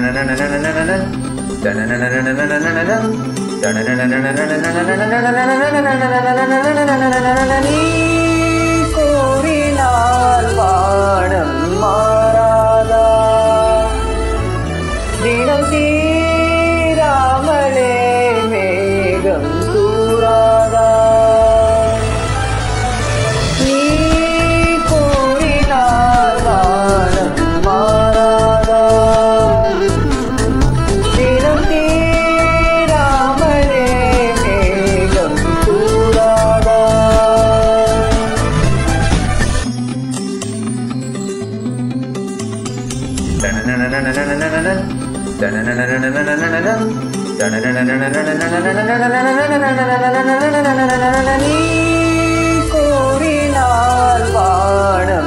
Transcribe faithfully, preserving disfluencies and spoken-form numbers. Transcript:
கூறினால் வானம் மாறாதா தினம் தீராமலே மேகம் தூராதா நீ கூறினால் வானம் மாறாதா தினம் தீராமலே மேகம் தூராதா நீ கூறினால் வானம்